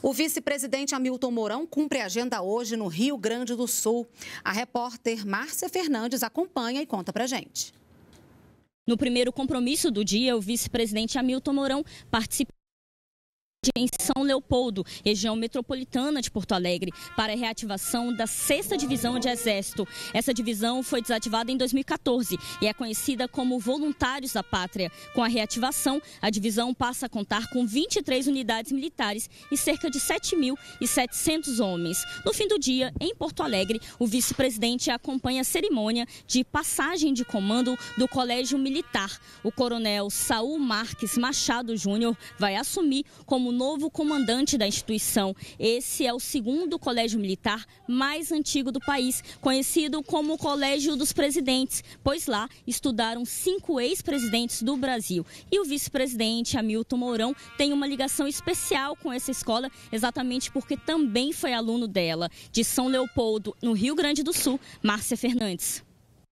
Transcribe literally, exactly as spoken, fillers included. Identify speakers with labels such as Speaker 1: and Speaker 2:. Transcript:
Speaker 1: O vice-presidente Hamilton Mourão cumpre a agenda hoje no Rio Grande do Sul. A repórter Márcia Fernandes acompanha e conta pra gente.
Speaker 2: No primeiro compromisso do dia, o vice-presidente Hamilton Mourão participa em São Leopoldo, região metropolitana de Porto Alegre, para a reativação da sexta Divisão de Exército. Essa divisão foi desativada em dois mil e quatorze e é conhecida como Voluntários da Pátria. Com a reativação, a divisão passa a contar com vinte e três unidades militares e cerca de sete mil e setecentos homens. No fim do dia, em Porto Alegre, o vice-presidente acompanha a cerimônia de passagem de comando do Colégio Militar. O coronel Saul Marques Machado Júnior vai assumir como novo comandante da instituição. Esse é o segundo colégio militar mais antigo do país, conhecido como o Colégio dos Presidentes, pois lá estudaram cinco ex-presidentes do Brasil. E o vice-presidente Hamilton Mourão tem uma ligação especial com essa escola, exatamente porque também foi aluno dela. De São Leopoldo, no Rio Grande do Sul, Márcia Fernandes.